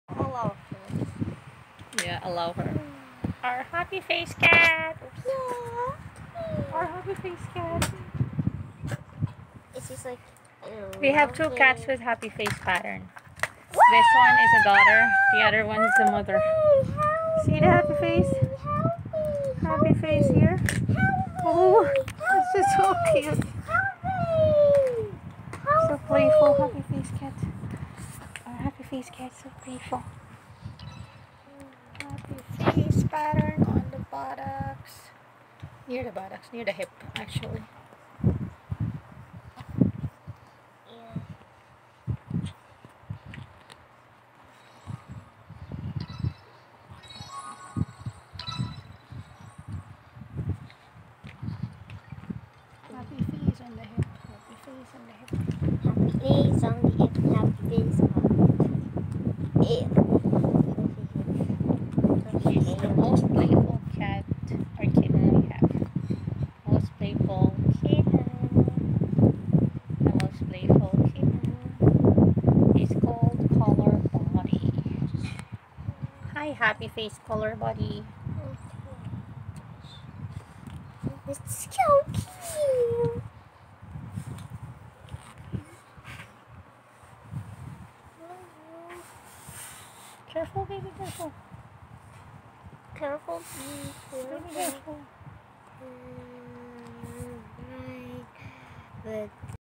Allow her. Yeah, allow her. Our happy face cat. Yeah. Our happy face cat. It's just like We have two cats with happy face pattern. This one is a daughter. The other one is the mother. See the happy face? Happy face here. Oh, it's just so cute. So playful, happy face cat. Our happy face cat, so playful. Happy face pattern on the buttocks. Near the buttocks, near the hip, actually. Happy face on the hip. Happy face on the hip. Happy face on the hip. Happy face on the hip. She's the most playful cat or kitten we have. Most playful kitten. The most playful kitten is called Color Body. Hi, happy face Color Body. It's so cute. Careful, baby, careful. Careful, Baby, careful. Right. But